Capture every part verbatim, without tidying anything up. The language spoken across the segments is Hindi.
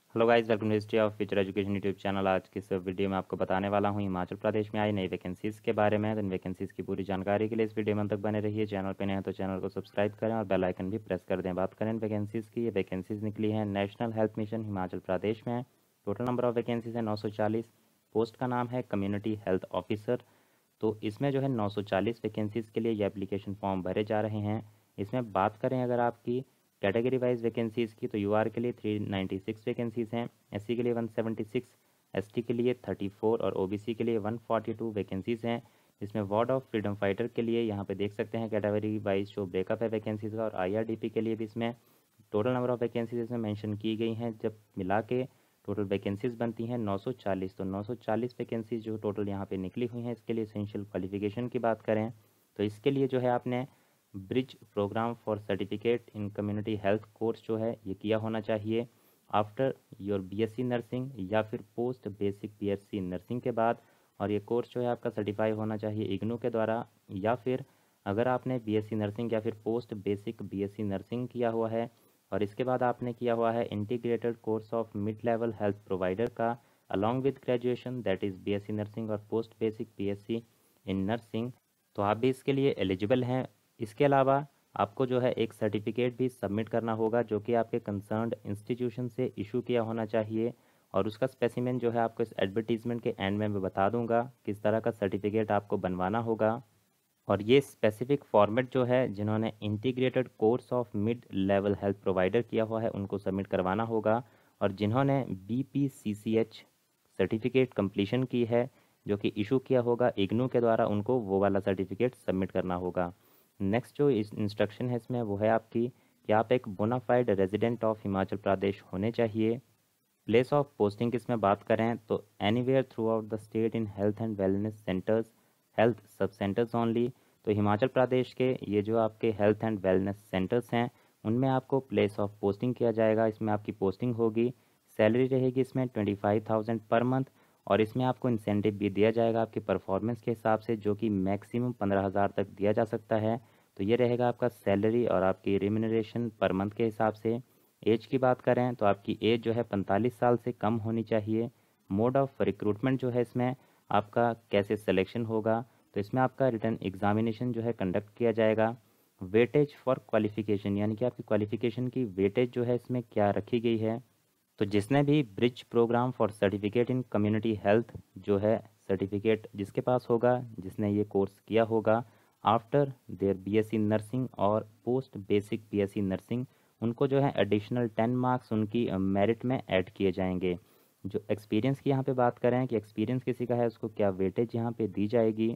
Hello guys, welcome to history of future education YouTube channel. आज की इस वीडियो में आपको बताने वाला हूं हिमाचल प्रदेश में आई नई वैकेंसीज़ के बारे में। तो इन वैकेंसीज़ की पूरी जानकारी के लिए इस वीडियो में अंत तक बने रहिए। चैनल पे नए हैं तो चैनल को सब्सक्राइब करें और बेल आइकन भी प्रेस कर दें। बात करें इन वैकेंसीज़ की, ये वैकेंसीज़ निकली हैं national health mission Himachal Pradesh में। टोटल नंबर ऑफ वैकेंसीज है नौ सौ चालीस। पोस्ट का नाम है कम्युनिटी हेल्थ ऑफिसर। तो इसमें जो है नौ सौ चालीस वैकेंसीज़ के लिए ये एप्लीकेशन फॉर्म भरे जा रहे हैं। इसमें बात करें अगर आपकी कैटेगरी वाइज वैकेंसीज़ की, तो यूआर के लिए थ्री नाइन्टी सिक्स वैकेंसीज़ हैं, एससी के लिए वन सेवेंटी सिक्स, एसटी के लिए थर्टी फोर और ओबीसी के लिए वन फोर्टी टू वैकेंसीज़ हैं। इसमें वार्ड ऑफ फ्रीडम फाइटर के लिए यहाँ पे देख सकते हैं कैटेगरी वाइज जो ब्रेकअप है वैकेंसीज़ का, और आईआरडीपी के लिए भी इसमें टोटल नंबर ऑफ वैकेंसीज इसमें मेंशन की गई हैं। जब मिला के टोटल वैकेंसीज बनती हैं नौ सौ चालीस। तो नौ सौ चालीस वैकेंसीज जो टोटल यहाँ पे निकली हुई हैं, इसके लिए एसेंशियल क्वालिफिकेशन की बात करें तो इसके लिए जो है आपने bridge program for certificate in community health course जो है ये किया होना चाहिए आफ्टर योर बीएससी नर्सिंग या फिर पोस्ट बेसिक बीएससी नर्सिंग के बाद। और ये कोर्स जो है आपका सर्टिफाई होना चाहिए इग्नू के द्वारा, या फिर अगर आपने बीएससी नर्सिंग या फिर पोस्ट बेसिक बीएससी नर्सिंग किया हुआ है और इसके बाद आपने किया हुआ है integrated course of mid level health provider का along with graduation, that is BSc nursing और post basic BSc in nursing, तो आप भी इसके लिए एलिजिबल हैं। इसके अलावा आपको जो है एक सर्टिफिकेट भी सबमिट करना होगा जो कि आपके कंसर्न्ड इंस्टीट्यूशन से इशू किया होना चाहिए, और उसका स्पेसिमेन जो है आपको इस एडवर्टीजमेंट के एंड में मैं बता दूंगा किस तरह का सर्टिफिकेट आपको बनवाना होगा। और ये स्पेसिफिक फॉर्मेट जो है जिन्होंने integrated course of mid level health provider किया हुआ है उनको सबमिट करवाना होगा, और जिन्होंने B P C C H certificate completion की है जो कि इशू किया होगा इग्नू के द्वारा, उनको वो वाला सर्टिफिकेट सबमिट करना होगा। नेक्स्ट जो इस इंस्ट्रक्शन है इसमें वो है आपकी कि आप एक bonafide resident of Himachal Pradesh होने चाहिए। प्लेस ऑफ पोस्टिंग की इसमें बात करें तो anywhere throughout the state in health and wellness centres, health sub centres only. तो हिमाचल प्रदेश के ये जो आपके हेल्थ एंड वेलनेस सेंटर्स हैं उनमें आपको प्लेस ऑफ पोस्टिंग किया जाएगा, इसमें आपकी पोस्टिंग होगी। सैलरी रहेगी इसमें twenty five thousand per month, और इसमें आपको इंसेंटिव भी दिया जाएगा आपके परफॉर्मेंस के हिसाब से जो कि मैक्सिमम पंद्रह हज़ार तक दिया जा सकता है। तो ये रहेगा आपका सैलरी और आपकी रिम्यूनरेशन पर मंथ के हिसाब से। एज की बात करें तो आपकी एज जो है पैंतालीस साल से कम होनी चाहिए। मोड ऑफ रिक्रूटमेंट जो है इसमें आपका कैसे सिलेक्शन होगा, तो इसमें आपका रिटर्न एग्जामिनेशन जो है कंडक्ट किया जाएगा। वेटेज फॉर क्वालिफिकेशन यानी कि आपकी क्वालिफिकेशन की वेटेज जो है इसमें क्या रखी गई है, तो जिसने भी bridge program for certificate in community health जो है सर्टिफिकेट जिसके पास होगा, जिसने ये कोर्स किया होगा आफ्टर देयर बीएससी नर्सिंग और पोस्ट बेसिक बीएससी नर्सिंग, उनको जो है एडिशनल टेन मार्क्स उनकी मेरिट में ऐड किए जाएंगे। जो एक्सपीरियंस की यहाँ पे बात करें कि एक्सपीरियंस किसी का है उसको क्या वेटेज यहाँ पे दी जाएगी।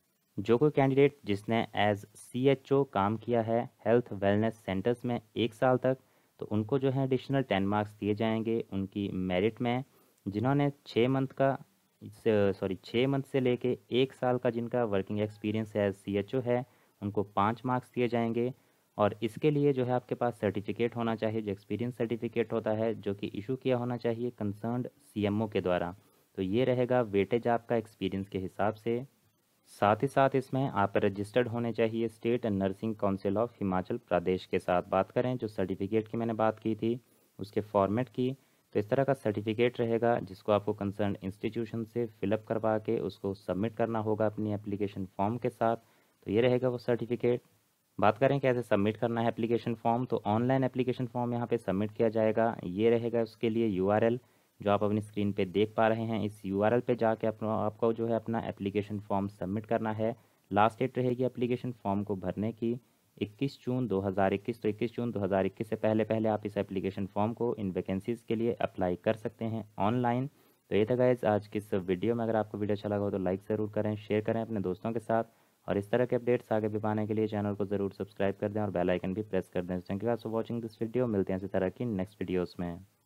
जो कोई कैंडिडेट जिसने एज सी एच ओ काम किया है हेल्थ वेलनेस सेंटर्स में एक साल तक, तो उनको जो है एडिशनल टेन मार्क्स दिए जाएंगे उनकी मेरिट में। जिन्होंने छः मंथ का सॉरी छः मंथ से लेके एक साल का जिनका working experience as C H O है उनको पाँच मार्क्स दिए जाएंगे। और इसके लिए जो है आपके पास सर्टिफिकेट होना चाहिए, जो एक्सपीरियंस सर्टिफिकेट होता है जो कि इशू किया होना चाहिए कंसर्न्ड सी एम ओ के द्वारा। तो ये रहेगा वेटेज आपका एक्सपीरियंस के हिसाब से। साथ ही साथ इसमें आप रजिस्टर्ड होने चाहिए state nursing council of Himachal Pradesh के साथ। बात करें जो सर्टिफिकेट की मैंने बात की थी उसके फॉर्मेट की, तो इस तरह का सर्टिफिकेट रहेगा जिसको आपको कंसर्न इंस्टीट्यूशन से फिलअप करवा के उसको सबमिट करना होगा अपनी एप्लीकेशन फॉर्म के साथ। तो ये रहेगा वो सर्टिफिकेट। बात करें कैसे सबमिट करना है एप्लीकेशन फॉर्म, तो ऑनलाइन एप्लीकेशन फॉर्म यहाँ पे सबमिट किया जाएगा। ये रहेगा उसके लिए यूआरएल जो आप अपनी स्क्रीन पे देख पा रहे हैं। इस यूआरएल पे जाके अपना आपको जो है अपना एप्लीकेशन फॉर्म सबमिट करना है। लास्ट डेट रहेगी एप्लीकेशन फॉर्म को भरने की इक्कीस जून दो हज़ार इक्कीस। तो इक्कीस जून दो हज़ार इक्कीस से पहले पहले आप इस एप्लीकेशन फॉर्म को इन वैकेंसीज़ के लिए अप्लाई कर सकते हैं ऑनलाइन। तो ये था गाइस आज की इस वीडियो में। अगर आपको वीडियो अच्छा लगा हो तो लाइक ज़रूर करें, शेयर करें अपने दोस्तों के साथ, और इस तरह के अपडेट्स आगे भी पाने के लिए चैनल को ज़रूर सब्सक्राइब कर दें और बेल आइकन भी प्रेस कर दें। Thank you for watching this video. मिलते हैं इसी तरह की नेक्स्ट वीडियोज़ में।